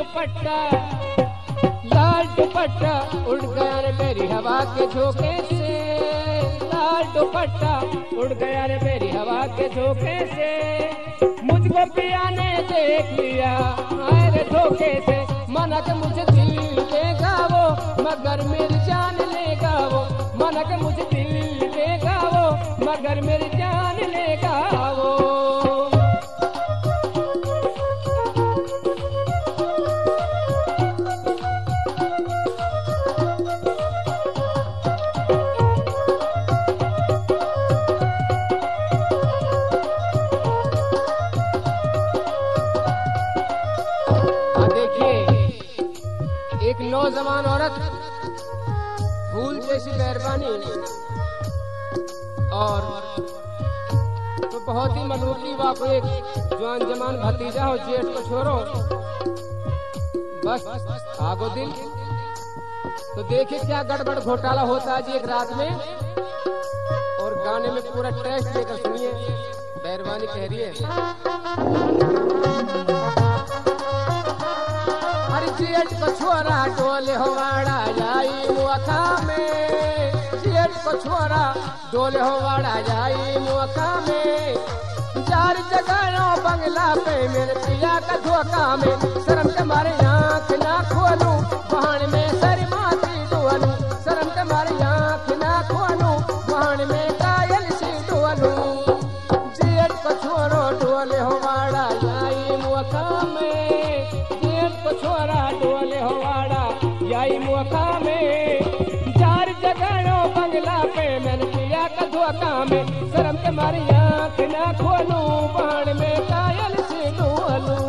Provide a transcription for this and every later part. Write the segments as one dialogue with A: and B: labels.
A: दुपट्टा लाल दुपट्टा उड़ गया रे मेरी हवा के झोंके से, लाल दुपट्टा उड़ गया रे मेरी हवा के झोंके से। मुझको पिया ने देख लिया मेरे धोखे से, मना के मुझे दिल देगा वो मगर मेरी जान लेगा वो, मना के मुझे दिल देगा वो मगर मेरी जान लेगा वो। एक नौजवान औरत फूल जैसी मेहरबानी और तो बहुत ही मनोकी बाप, एक जवान जमान भतीजा हो जेठ को छोड़ो बस आगो दिल। तो देखिए क्या गड़बड़ घोटाला होता है जी एक रात में, और गाने में पूरा टेस्ट लेकर सुनिए। मेहरबानी कह रही है जेठ को छोरा डोले होवाड़ा जाई मुआखा में, जेठ को छोरा डोले होवाड़ा जाई मुआखा में। चार जगह बंगला पे मेरे पिया का धोखा में, शर्म के मारे आँख ना खोलूं बहन में शर्माती डोलूं, शर्म के मारे आँख ना खोलूं बहन में कायल सी डोलूं। जेठ को छोरो डोले होवाड़ा जाई मुआखा में, जेठ को छोरा डोले होवाड़ा जाई मुआखा में। चार जगह बंगला पे मैंने पिया का धोखा में, शर्म के मारी आँख ना खोलूं बाण में कायल से डोलूं।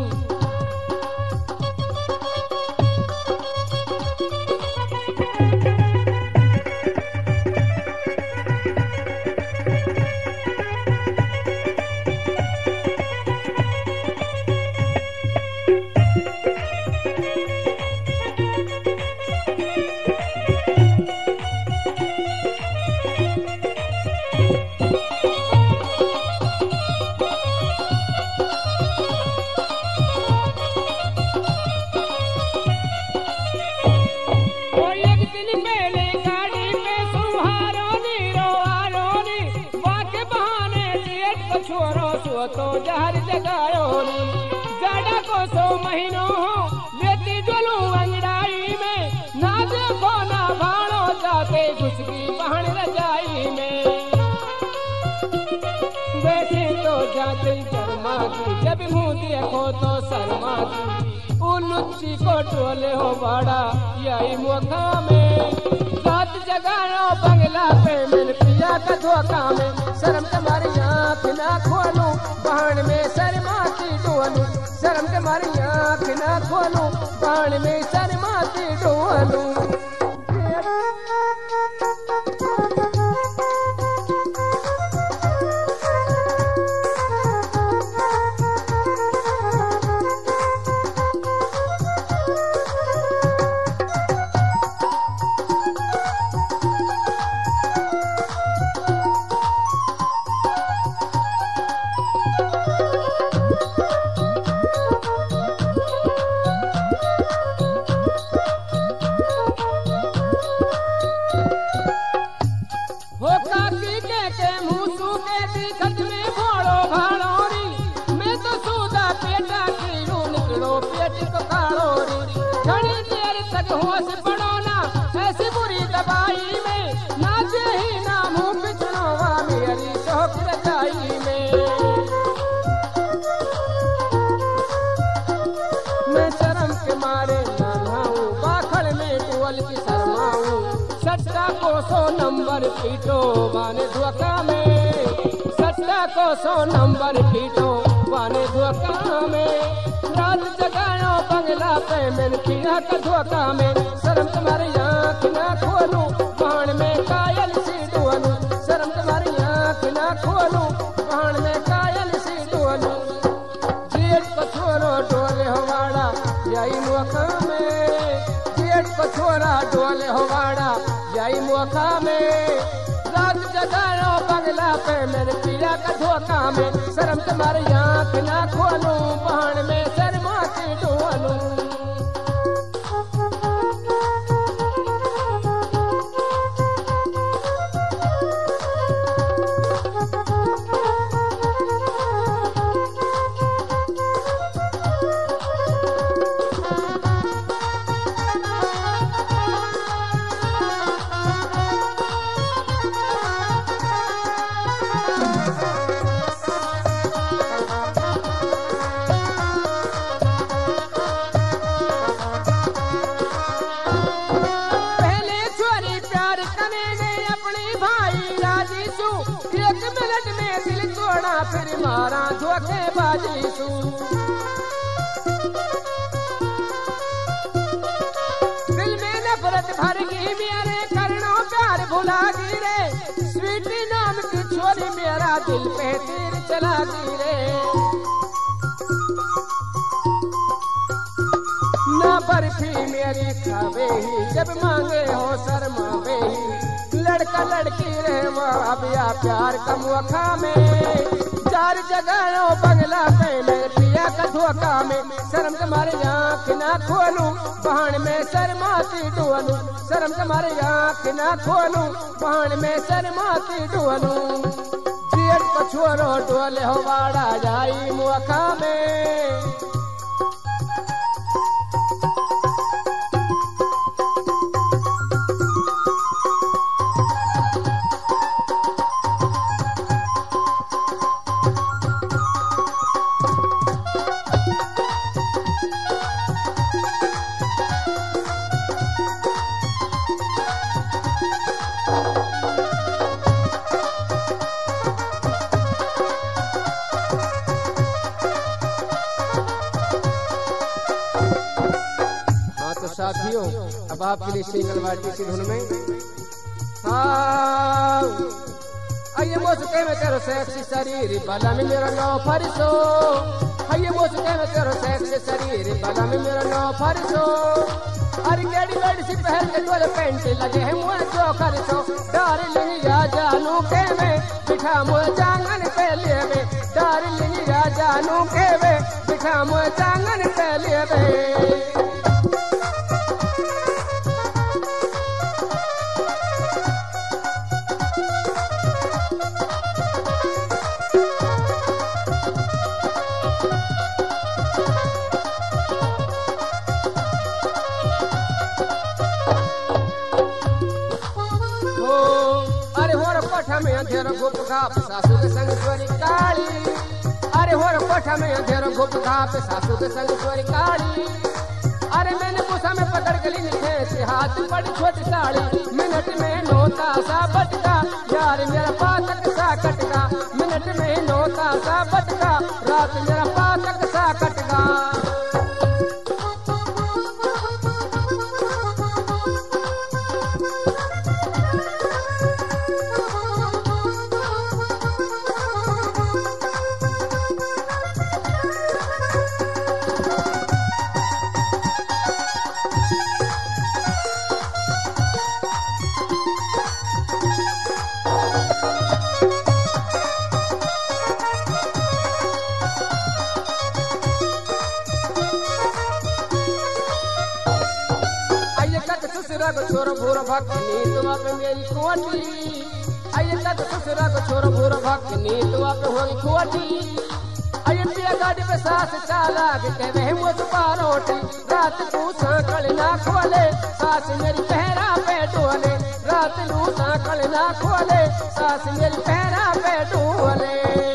A: छोरो सो तो जहर जगायो जाड़ा को 100 महीनों हो लेती जोलू अंगड़ाई में, ना देखो ना भाड़ो जाते घुसकी बहन रजाई में। वैसे तो जाते शर्मा की जब मुँह देखो तो शर्मा की, उलुच्ची को टोले हो बाड़ा यही मुखा में। रात जगाओ बंगला पे मेरे पिया का धोखा में, शर्म तुम्हारी आँख ना खोलूं बाण में शर्माती डोलूं, शर्म तुम्हारी आँख ना खोलूं बाण में शर्माती डोलूं। नंबर पीटो बाने धोखा में, सट्टा को 100 नंबर पीटो बाने धोखा में। रात जगाओ बंगला पे मैंने पिया का धोखा में, शर्म तुम्हारी आँख ना खोलूं बाण में कायल सी डोलूं, शर्म तुम्हारी आँख ना खोलूं बाण में कायल सी डोलूं। जेठ को छोरो डोले होवाड़ा यही मौका में, जेठ को छोरा डोले होवाड़ा यही मौका में। रात जगाओ बंगला पे मेरे पिया का धोखा में, शर्म तुम्हारी आँख ना खोलूं बाण में शर्मा की डोलूं। फिर मारा धोखेबाजी सू। दिल में नफरत भर गई मेरे करनो प्यार भुला गई रे। स्वीटी नाम की छोरी मेरा दिल पे तीर चला गई रे। ना बर्फी मेरी खावे ही जब मांगे हो शर्मावे ही। लड़का लड़की रे वो अब या प्यार का मौका में। चार जगह बंगला पे मेरे पिया का धोखा में। शर्म के मारे आँख ना खोलूं बहन में शर्माती डोलूं। शर्म के मारे आँख ना खोलूं बहन में शर्माती डोलूं। जेठ को छोरो डोले हो वाड़ा जाई मौका में। साथियों अब आपके लिए सिंगल वाटी सी धुन में आइए मोसके में तेरो सेक्सी शरीर बाला में मेरा नो फरिसो। आइए मोसके में तेरो सेक्सी शरीर बाला में मेरा नो फरिसो। अरे गेड़ी गेड़ी सी पहन के तोरे पेंट लगे हैं मुझे जो खरिसो। डार्लिंग या जानू के में बिठा मुझे जांगन पे लिए में। डार्लिंग या जानू के में बिठा मुझे जांगन पे लिए में। में अंधेरो गुप घाप सासू के संग चोरी काली। अरे होर कोठा में अंधेरो गुप घाप सासू के संग चोरी काली। अरे मैंने पूछा में पकड़ गली निखे से हाथ बड़ी छोटी साड़ी। मिनट में नोता सा बटका यार मेरा पातक सा कटका। मिनट में नोता सा बटका रात मेरा पातक सा कटका। छोरो भूरो भक्नी तो आप मेरी खोटी। आइए तक ससुरा को छोरो भूरो भक्नी तो आप होगी खोटी। आइए पिया गाड़ी पे सास चाला के वह मुझ पारोटी। रात को सांकल ना खोले सास मेरी पहरा पे डोले। रात को सांकल ना खोले सास मेरी पहरा पे डोले।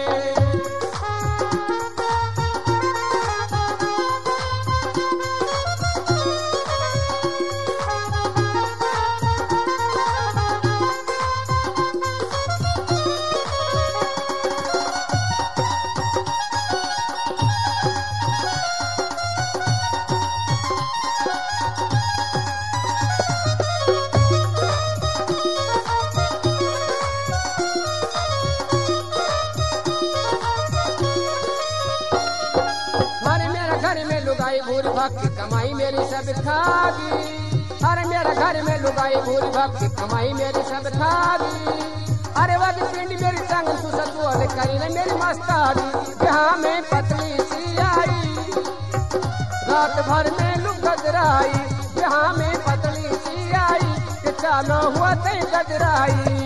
A: भूरी भक्ति कमाई मेरी सब खागी। अरे मेरा घर में लुगाई भूरी भक्ति कमाई मेरी सब खागी। अरे वह पिंड मेरी संग सुसतुअल करी न मेरी मस्तारी। यहाँ में पतली सी आई रात भर में लुगदराई। यहाँ में पतली सी आई कि चालो हुआ ते गजराई।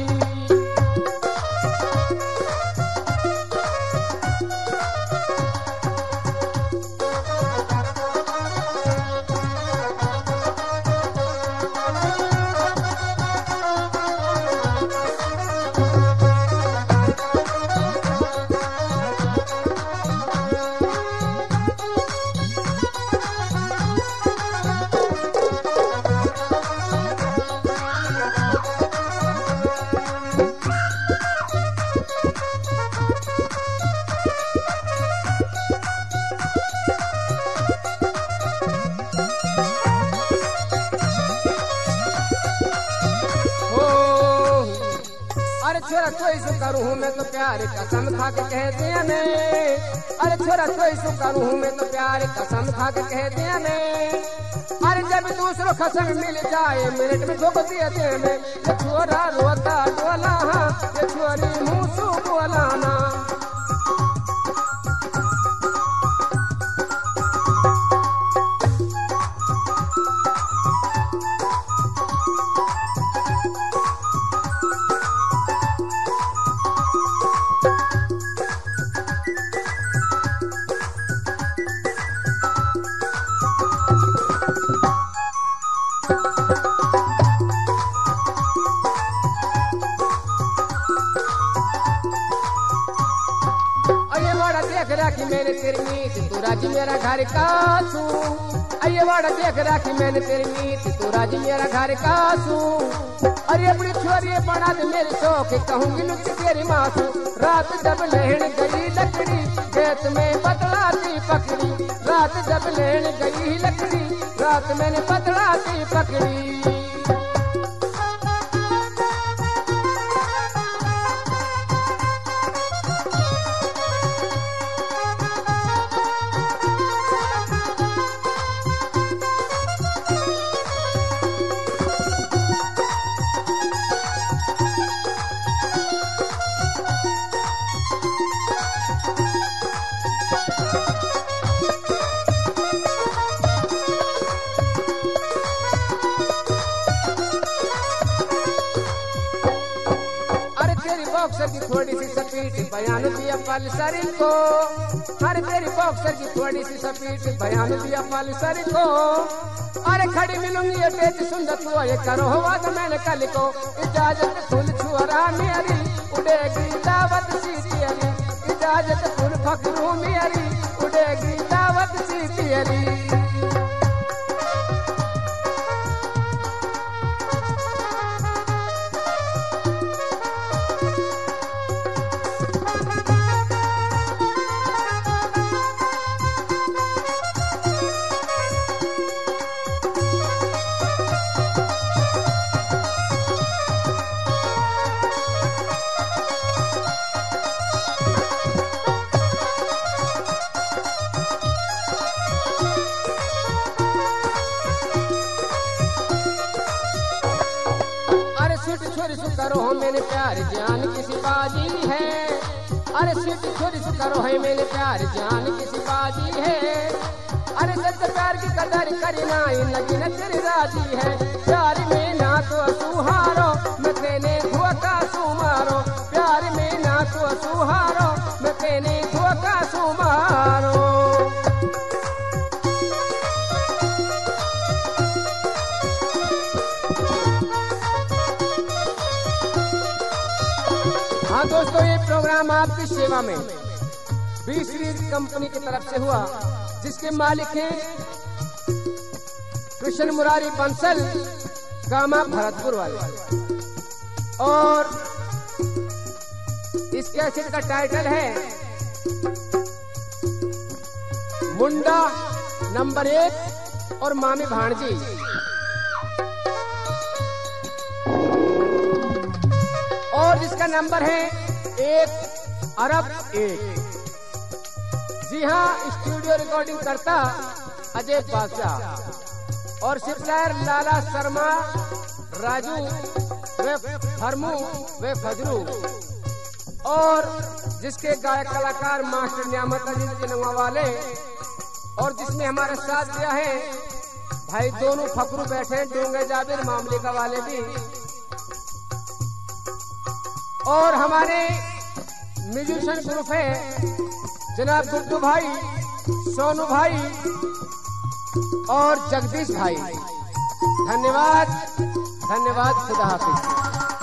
A: छोरा कोई सु करूँ हूँ मैं तो प्यार कसम खा के कह दिया ने। अरे छोरा कोई सु करूँ हूँ मैं तो प्यार कसम खा के कह दिया ने। अरे जब दूसरों कसम मिल जाए मिनट में धोख दिया दे में। ये छोरा रोता डोला हाँ, ये छोरी मुँह सु बोलाना। राखी मैंने तेरी नीत तू राजी मेरा घर का सू। अये वाड़ा देख राखी मैंने तेरी नीत तू राजी मेरा घर का सू। अरे अपनी छोरी बना दे मेरी शौक कहूंगी लुच तेरी मासू। रात जब लहण गई लकड़ी खेत में बदलाती पकड़ी। रात जब लहण गई लकड़ी रात मैंने बदलाती पकड़ी। बॉक्सर की थोड़ी सी स्पीड बयान दिया पल्सर को। अरे तेरी बॉक्सर की थोड़ी सी स्पीड बयान दिया पल्सर को। अरे खड़ी मिलूंगी ये तेज सुंदर तू ये करो बात मैंने कल को। इजाजत फुल छुअरा मेरी उड़ेगी दावत सी तेरी। इजाजत फुल फकरू मेरी उड़ेगी दावत सी तेरी। छोरी सु करो मेरे प्यार जान किसी बाजी है। अरे सिट छोरी सु करो है मेरे प्यार जान किसी बाजी है। अरे सच प्यार की कदर करना लगी न तेरी राजी है। प्यार में ना तो सुहारो मैं तेने धोखा सुमारो। प्यार में ना तो सुहारो मैं तेने धोखा सुमारो। हाँ दोस्तों, ये प्रोग्राम आपकी सेवा में बी सीरीज कंपनी की तरफ से हुआ, जिसके मालिक हैं कृष्ण मुरारी बंसल गामा भरतपुर वाले। और इस कैसेट का टाइटल है मुंडा नंबर 1 और मामी भाणजी। और जिसका नंबर है 1 अरब 1। जी हाँ, स्टूडियो रिकॉर्डिंग करता अजय बादशाह और सप्लायर लाला शर्मा, राजू वे फरमू वे फजरू। और जिसके गायक कलाकार मास्टर नियामत अजीज जिनवा वाले। और जिसने हमारे साथ दिया है भाई दोनों फकरू बैठे डोंगे जाबिर मामले का वाले भी। और हमारे म्यूजिशियन ग्रुप है जनाब गुड्डू भाई, सोनू भाई और जगदीश भाई। धन्यवाद धन्यवाद, खुदा हाफिज।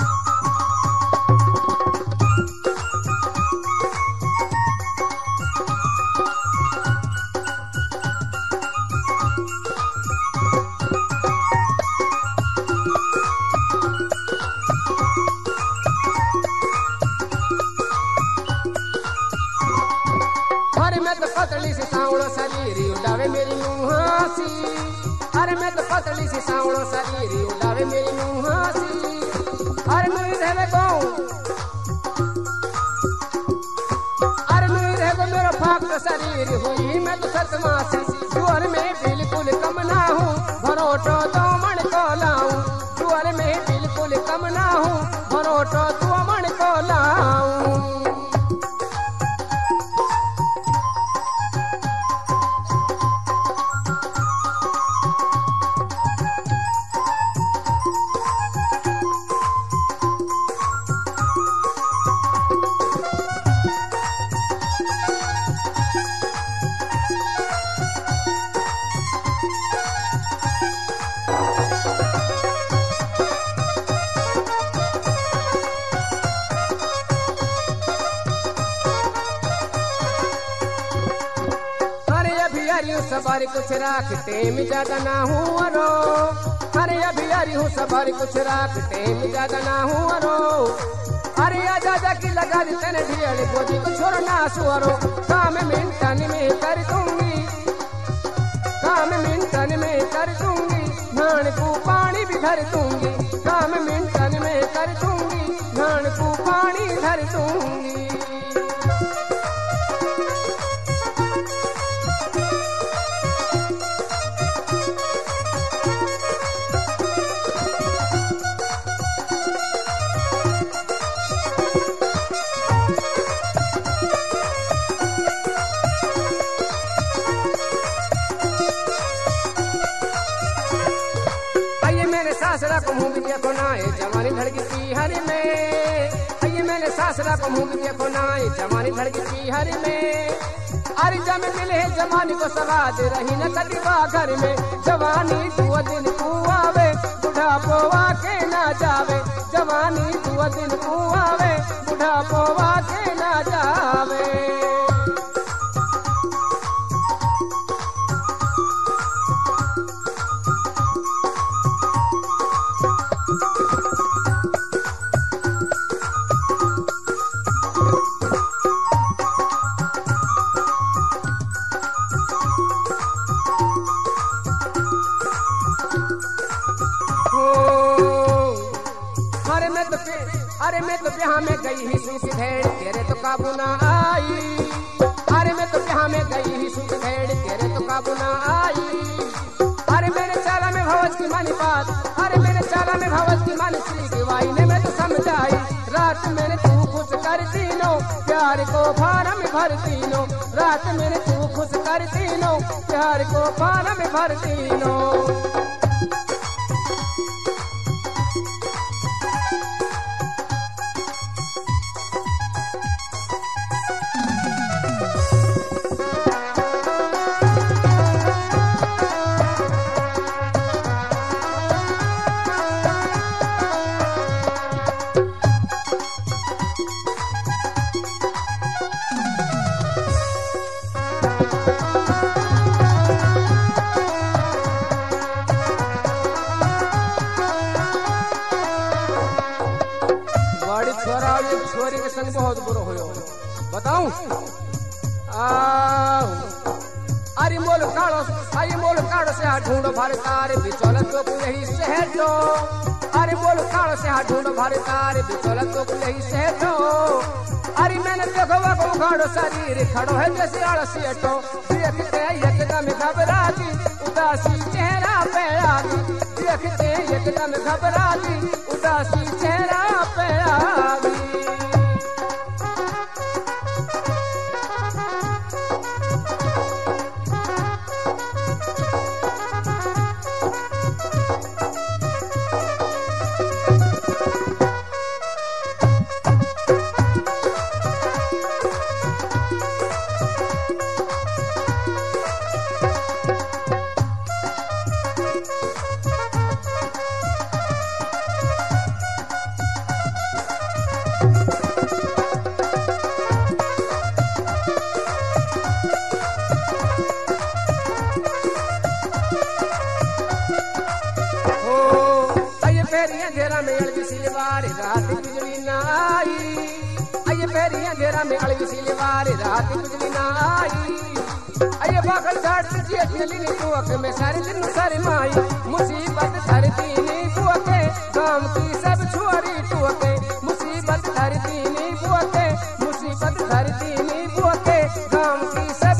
A: पतली से सांवड़ो शरीर उड़ावे मेरी मुहासी। अरे मैं तो पतली से सांवड़ो शरीर उड़ावे मेरी मुहासी। अरे मुझे रहवे गाँव मोर शरीर हुई मैं तो सतमासी जुअर में बिल्कुल कम ना हूँ भरोटो दो मन को लाऊं जुअर में बिल्कुल कम ना हूँ भरोटो दो मन को लाऊं। सबर कुछ राखते में ज्यादा ना हूँ अरो अरे अभी अरी हूँ सबर कुछ राखते में ज्यादा ना हूँ अरो अरे आजा की लगा दी तेने ढियल बोझी को छोड़ना सुअरो काम मिनटन में कर दूंगी काम मिनटन में कर दूंगी धान को पानी भी धर दूंगी काम मिनटन में कर दूंगी धान को पानी धर दूंगी। सासरा को मुँह बिटिया को नाए जवानी धड़की पीहर में आइए मैंने सासरा को मुँह बिटिया को नाए जवानी धड़की पीहर में अरे जब मिले जवानी को सवाद रही न कटिबा घर में जवानी दो दिन को आवे बुढ़ापो के ना जावे जवानी दो दिन को आवे बुढ़ापो के ना जावे। अरे मैं तो ब्याह में गई ही सूख भेड़ तेरे तो काबू ना आई अरे मैं तो ब्याह में गई ही सूख भेड़ तेरे तो काबू ना आई अरे मेरे चाला में भवज की मानी बात अरे मेरे चाला में भवज की मानी सी गवाई ने मैं तो समझाई रात मैंने तू खुश कर तीनों प्यार को फार्म भर तीनों रात मैंने तू खुश कर तीनों प्यार को फार्म भर तीनों। छोरी के संग बहुत बुरो हो बताऊं अरे मोल काड़ो आई मोल काड़ो से हाथ ढूंढो भारे तारे बिचौलत तो यही शहर दो अरे मोल काड़ो से हाथ ढूंढो भारे तारे बिचौलत तो यही शहर दो अरे मैंने देखो वो गाड़ो शरीर खड़ो है जैसे आलसी अटो देखते एकदम घबरा दी उदासी चेहरा पे आ गई देखते एकदम घबरा दी उदासी चेहरा पे आ गई। अंधेरा में अड़वी सिलवार रात बिजली ना आई आइए फेरी अंधेरा में अड़वी सिलवार रात बिजली ना आई आइए बाखल झाड़ तुझे चली नी तू अक में सारे दिन सारे माई मुसीबत धरती नी बुअके गांव की सब छुआरी टुअके मुसीबत धरती नी बुअके मुसीबत धरती नी बुअके गांव की सब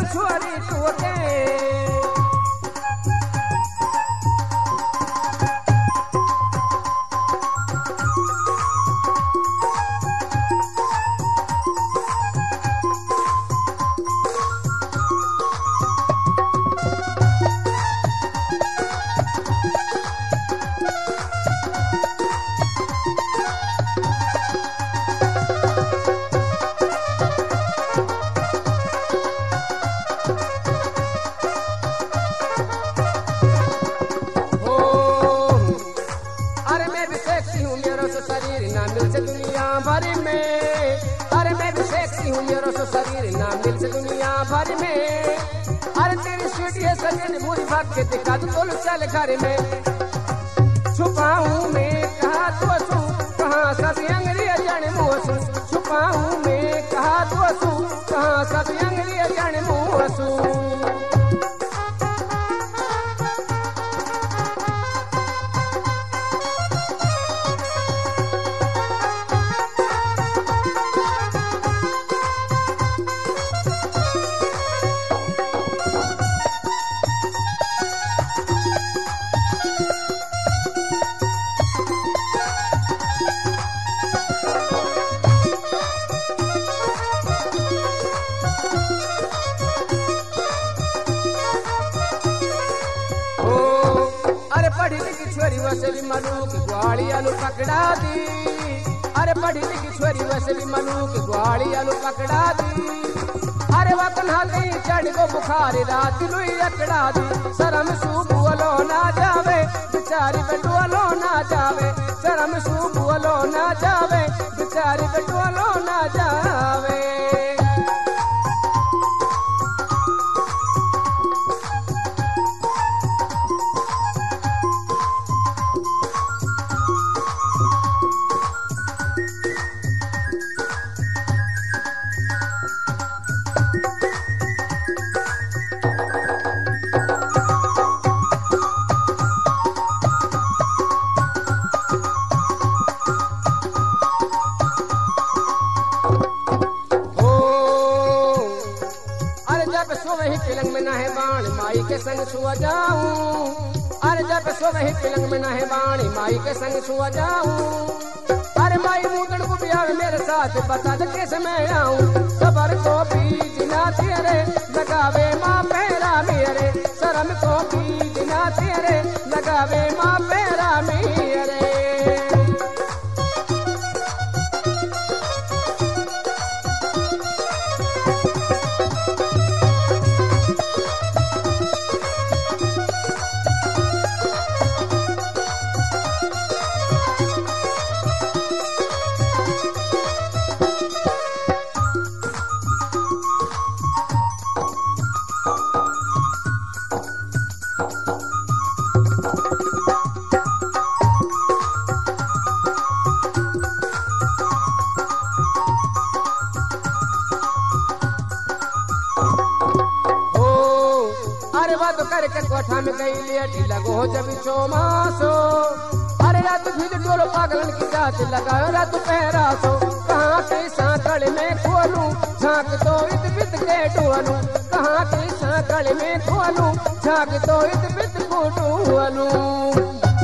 A: दिन भूरी भाग के दिखा दो तोल चल घर में छुपाऊं मैं कहा तो सू कहाँ सब अंगरी जन मुँह छुपाऊं मैं कहा तो सू कहाँ सब अंगरी जन मुँह वसली मनु की ग्वाली आलू पकड़ा दी अरे पढ़ी लिखी छोरी वसली मनु की ग्वाली आलू पकड़ा दी अरे वतन हाथी चढ़ को बुखारी रात लुई अकड़ा दी शर्म सूबुअलो ना जावे बेचारी बेटुअलो ना जावे शर्म सूबुअलो ना जावे बेचारी बेटुअलो ना जावे पिलंग में नहे बाण माई के संग सुआ जाऊं अरे जब सो वही पिलंग में नहे बाण माई के संग सुआ जाऊं अरे माई मुदड़ को भी आवे मेरे साथ बता दे कैसे मैं आऊं सबर को बीज ना तेरे लगावे माँ पैरा मेरे शर्म को बीज ना तेरे लगावे माँ पैरा मेरे बात करके कोठा में गई लेटी लगो जब चौमासो अरे रात भीज डोलो पागलन की जात लगाओ रात पहरा सो कहाँ के सांकड़ में खोलूं झांक तो इत बित के डोलूं कहाँ के सांकड़ में खोलूं झांक तो इत बित को डोलूं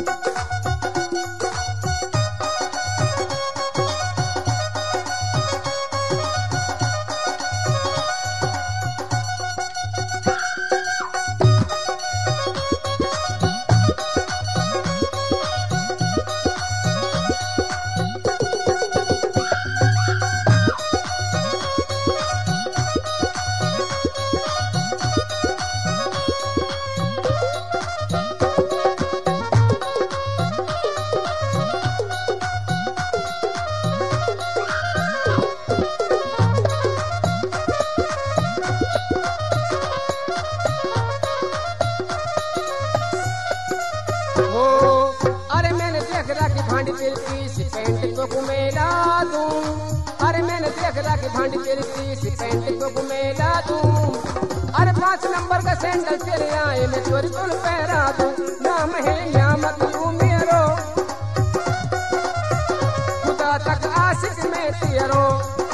A: पेंट को घुमेला दूं अरे मैंने देख रहा कि भांडी तेरी तीस पेंट को घुमेला दूं अरे 5 नंबर का सैंडल तेरे आए मैं चोरी तुल पहरा दूं नाम है नियामत तू मेरो खुदा तक आशिक में तेरो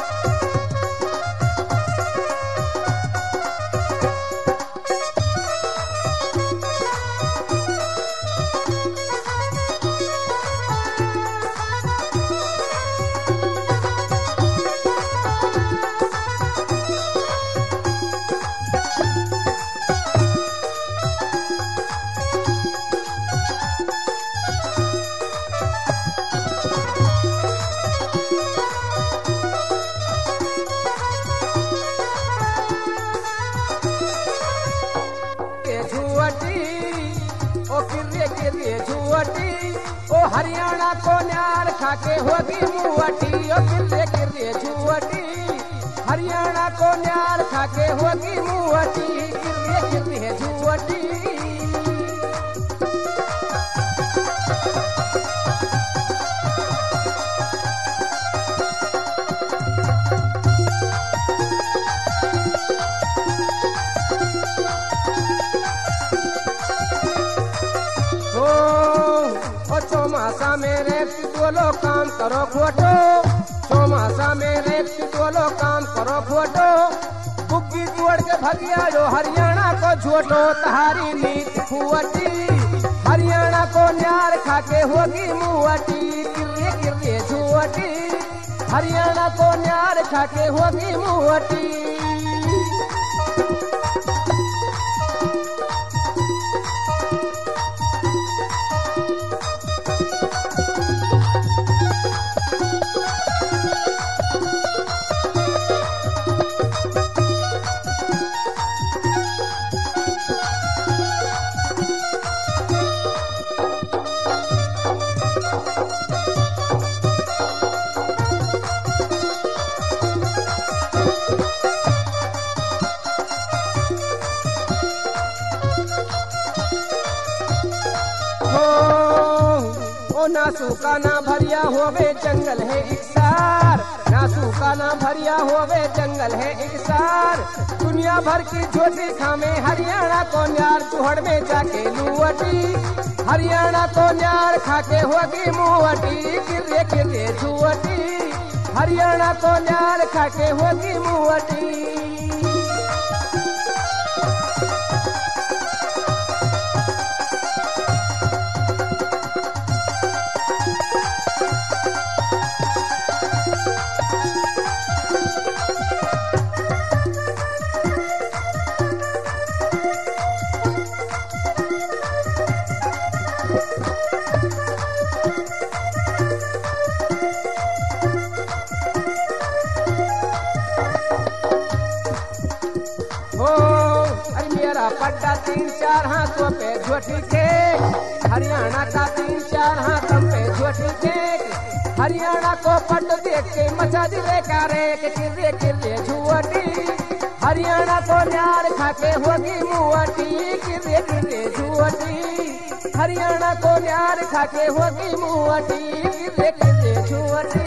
A: ओ हरियाणा को न्यार खाके होगी मुआटी ओ किले किले छुआटी हरियाणा को न्यार खाके होगी मुहटी, गिरती है झूठी। चौमासा में रेत बोलो काम करो खोटो, चौमासा में रेत बोलो काम करो खोटो। बुग्गी तोड़ के भगिया जो हरियाणा को झूठो, तहारी नीति फुअटी। हरियाणा को न्यार खाके होगी मुहटी, गिरती झूठी। हरियाणा को न्यार खाके होगी मुहटी। नासू का ना भरिया होवे जंगल है इकसार, नासू का ना भरिया होवे जंगल है इकसार। दुनिया भर की झोटी खामे हरियाणा को न्यार, चूहड़ में जाके लुवटी। हरियाणा को न्यार खाके होगी मुहटी, गिरे झूठी। हरियाणा को न्यार खाके होगी मुहटी। पट्टा 3-4 हाथों पे झोटी के, हरियाणा का 3-4 हाथों पे झोटी के। हरियाणा को पट देख के मचा दिले कारे के, किरे झूठी। हरियाणा को न्यार खाके होगी मुहटी, किरे झूठी। हरियाणा को न्यार खाके होगी मुहटी, किरे झूठी।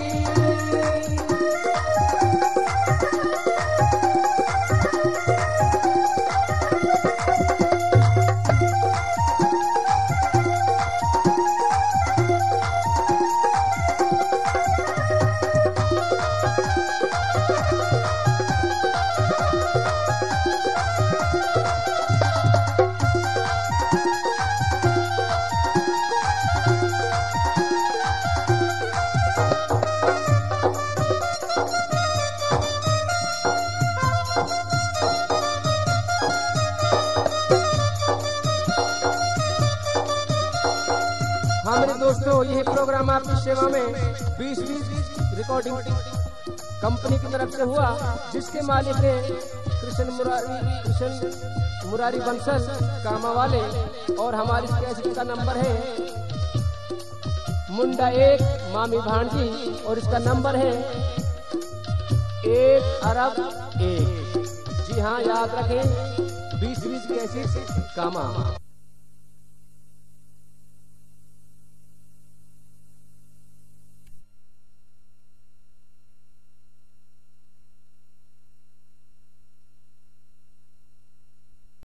A: हमारे दोस्तों, यह प्रोग्राम आपकी सेवा में 2020 रिकॉर्डिंग कंपनी की तरफ से हुआ, जिसके मालिक है कृष्ण मुरारी बंसल कामा वाले। और हमारी कैसेट का नंबर है मुंडा 1 मामी भांजी, और इसका नंबर है 1 अरब 1। जी हाँ, याद रखें 2020 कैसेट कामा।